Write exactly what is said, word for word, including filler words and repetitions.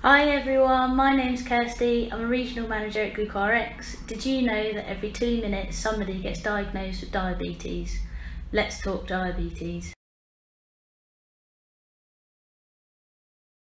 Hi everyone, my name's Kirsty. I'm a regional manager at GlucoRx. Did you know that every two minutes somebody gets diagnosed with diabetes? Let's talk diabetes.